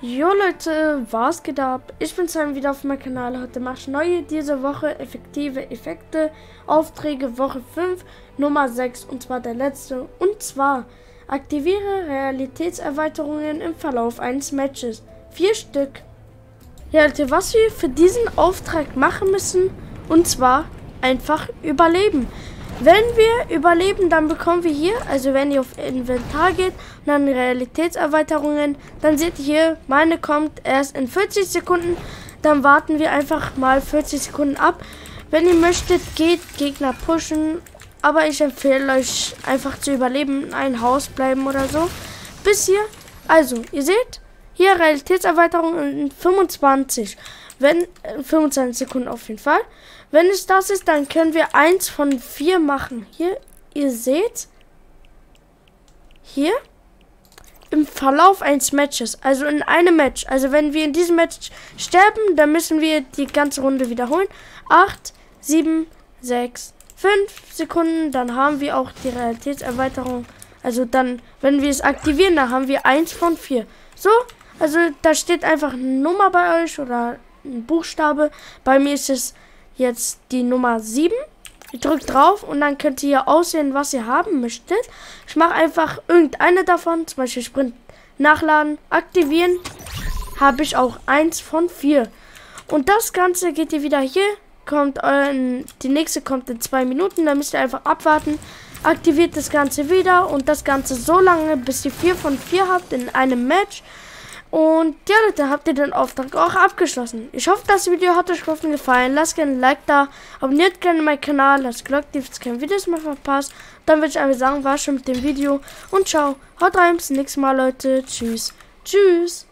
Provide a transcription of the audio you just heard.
Jo Leute, was geht ab? Ich bin Sam wieder auf meinem Kanal. Heute mache ich neue diese Woche effektive Effekte, Aufträge Woche 5, Nummer 6 und zwar der letzte. Und zwar aktiviere Realitätserweiterungen im Verlauf eines Matches. 4 Stück. Ja Leute, was wir für diesen Auftrag machen müssen, und zwar einfach überleben. Wenn wir überleben, dann bekommen wir hier, also wenn ihr auf Inventar geht und dann Realitätserweiterungen, dann seht ihr hier, meine kommt erst in 40 Sekunden. Dann warten wir einfach mal 40 Sekunden ab. Wenn ihr möchtet, geht Gegner pushen, aber ich empfehle euch einfach zu überleben, in ein Haus bleiben oder so. Bis hier, also ihr seht, hier Realitätserweiterung in 25. Wenn 25 Sekunden auf jeden Fall. Wenn es das ist, dann können wir 1 von 4 machen. Hier, ihr seht, hier im Verlauf eines Matches, also in einem Match. Also wenn wir in diesem Match sterben, dann müssen wir die ganze Runde wiederholen. 8, 7, 6, 5 Sekunden, dann haben wir auch die Realitätserweiterung. Also dann, wenn wir es aktivieren, dann haben wir 1 von 4. So, also da steht einfach eine Nummer bei euch oder ein Buchstabe. Bei mir ist es jetzt die Nummer 7. Ihr drückt drauf und dann könnt ihr hier auswählen, was ihr haben möchtet. Ich mache einfach irgendeine davon, zum Beispiel Sprint nachladen, aktivieren. Habe ich auch 1 von 4. Und das Ganze geht ihr wieder hier. Die nächste kommt in 2 Minuten. Da müsst ihr einfach abwarten. Aktiviert das Ganze wieder und das Ganze so lange, bis ihr 4 von 4 habt in einem Match. Und ja Leute, habt ihr den Auftrag auch abgeschlossen. Ich hoffe, das Video hat euch gefallen. Lasst gerne ein Like da, abonniert gerne meinen Kanal, lasst Glocke, dass ihr keine Videos mehr verpasst. Dann würde ich einfach sagen, war schon mit dem Video und ciao. Haut rein, bis zum nächsten Mal Leute. Tschüss. Tschüss.